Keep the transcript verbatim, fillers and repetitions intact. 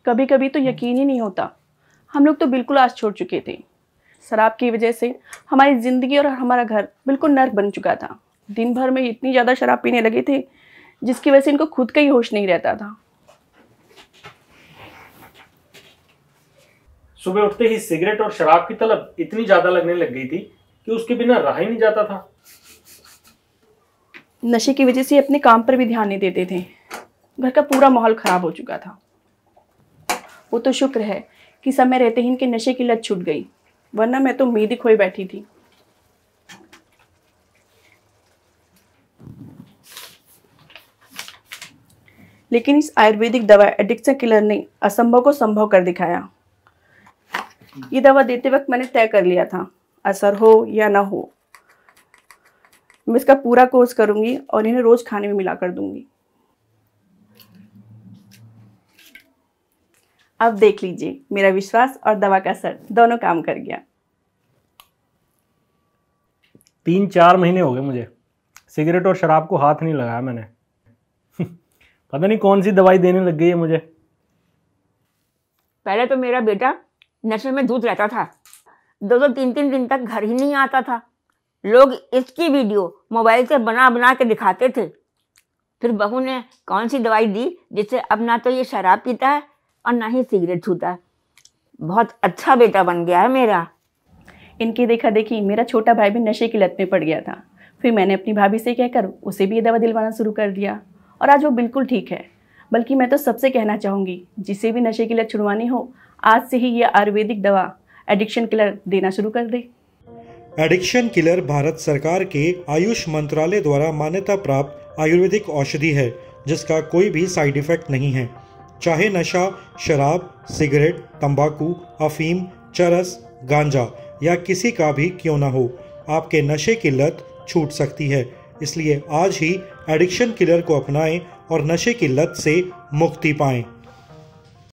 कभी कभी तो यकीन ही नहीं होता, हम लोग तो बिल्कुल आस छोड़ चुके थे। शराब की वजह से हमारी ज़िंदगी और हमारा घर बिल्कुल नर्क बन चुका था। दिन भर में इतनी ज़्यादा शराब पीने लगे थे जिसकी वजह से इनको खुद का ही होश नहीं रहता था। सुबह उठते ही सिगरेट और शराब की तलब इतनी ज्यादा लगने लग गई थी कि उसके बिना रहा ही नहीं जाता था। नशे की वजह से अपने काम पर भी ध्यान नहीं देते थे। घर का पूरा माहौल खराब हो चुका था। वो तो शुक्र है कि समय रहते ही इनके नशे की लत छूट गई, वरना मैं तो उम्मीद ही खोई बैठी थी। लेकिन इस आयुर्वेदिक दवा एडिक्शन किलर ने असंभव को संभव कर दिखाया। ये दवा देते वक्त मैंने तय कर लिया था, असर हो या ना हो, मैं इसका पूरा कोर्स करूंगी और इन्हें रोज खाने में मिला कर दूंगी। अब देख लीजिए, मेरा विश्वास और दवा का असर दोनों काम कर गया। तीन चार महीने हो गए मुझे सिगरेट और शराब को हाथ नहीं लगाया मैंने। पता नहीं कौन सी दवाई देने लग गई है मुझे। पहले तो मेरा बेटा नशे में धुत रहता था, दो दो तीन तीन दिन तक घर ही नहीं आता था। लोग इसकी वीडियो मोबाइल से बना बना के दिखाते थे। फिर बहू ने कौन सी दवाई दी जिससे अब ना तो ये शराब पीता है और ना ही सिगरेट छूता है। बहुत अच्छा बेटा बन गया है मेरा। इनकी देखा देखी मेरा छोटा भाई भी नशे की लत में पड़ गया था। फिर मैंने अपनी भाभी से कहकर उसे भी ये दवा दिलवाना शुरू कर दिया और आज वो बिल्कुल ठीक है। बल्कि मैं तो सबसे कहना चाहूँगी, जिसे भी नशे की लत छुड़वानी हो, आज से ही ये आयुर्वेदिक दवा एडिक्शन किलर देना शुरू कर दे। एडिक्शन किलर भारत सरकार के आयुष मंत्रालय द्वारा मान्यता प्राप्त आयुर्वेदिक औषधि है जिसका कोई भी साइड इफेक्ट नहीं है। चाहे नशा शराब, सिगरेट, तंबाकू, अफीम, चरस, गांजा या किसी का भी क्यों ना हो, आपके नशे की लत छूट सकती है। इसलिए आज ही एडिक्शन किलर को अपनाएं और नशे की लत से मुक्ति पाएं।